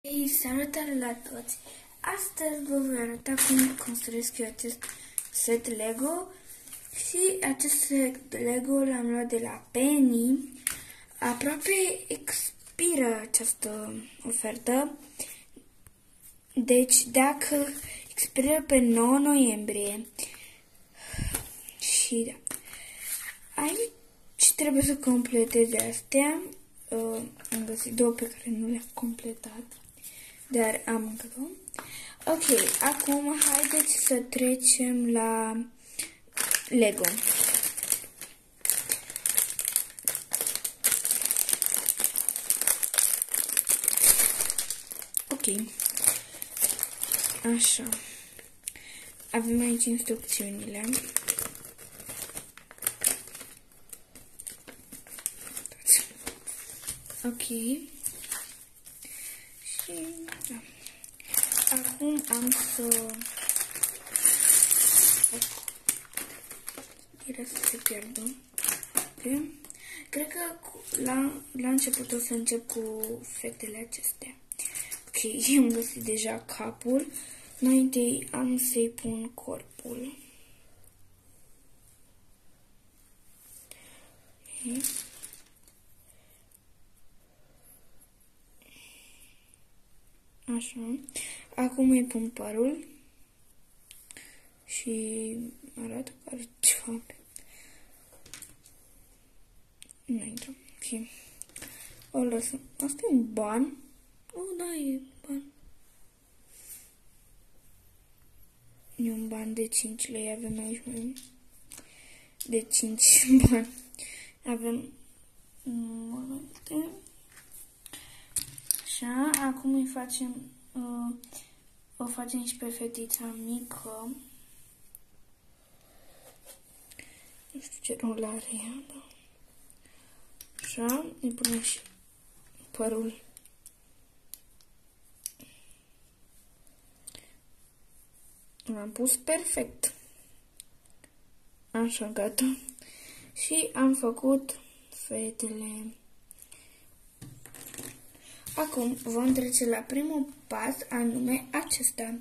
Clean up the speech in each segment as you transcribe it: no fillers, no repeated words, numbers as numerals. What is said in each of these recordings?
Ei, salutare la toți! Astăzi vă voi arăta cum construiesc eu acest set Lego și acest set Lego l-am luat de la Penny. Aproape expiră această ofertă, deci dacă expiră pe 9 noiembrie și da, aici trebuie să completez astea. Am găsit două pe care nu le-am completat, dar am încă două. Ok, acum haideți să trecem la Lego. Ok, așa, avem aici instrucțiunile. Ok. Și da. Acum am să era să se pierdă. Okay. Cred că la început o să încep cu fetele acestea. Ok, am găsit deja capul. Mai întâi am să-i pun corpul. Okay. Așa. Acum îi pun părul și arată că are ceva. Nu intră. Ok. O lăsăm. Asta e un ban. Da, e ban. E un ban de 5 lei. Avem aici de 5 bani. Avem multe. Așa, acum îi facem, o facem și pe fetița mică. Nu știu ce rol are ea, da. Așa, îi punem și părul. L-am pus perfect. Așa, gata. Și am făcut fetele. Acum vom trece la primul pas, anume acesta.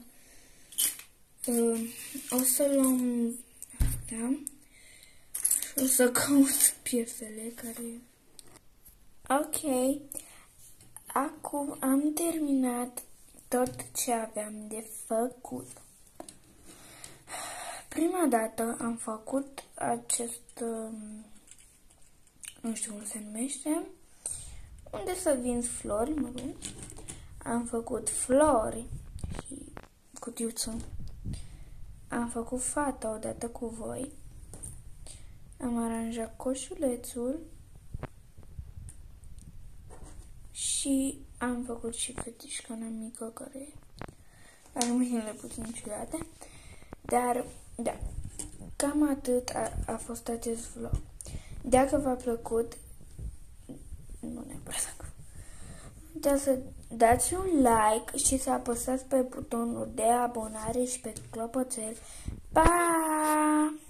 O să luăm astea și o să caut piesele care... Ok, acum am terminat tot ce aveam de făcut. Prima dată am făcut acest, nu știu cum se numește, unde să vinzi flori, mă rog. Am făcut flori și cutiuță. Am făcut fata odată cu voi. Am aranjat coșulețul. Și am făcut și fetișcana mică care are mâinile puțin ciudate. Dar, da, cam atât a fost acest vlog. Dacă v-a plăcut, nu neapărat, uitați să dați un like și să apăsați pe butonul de abonare și pe clopoțel. Pa!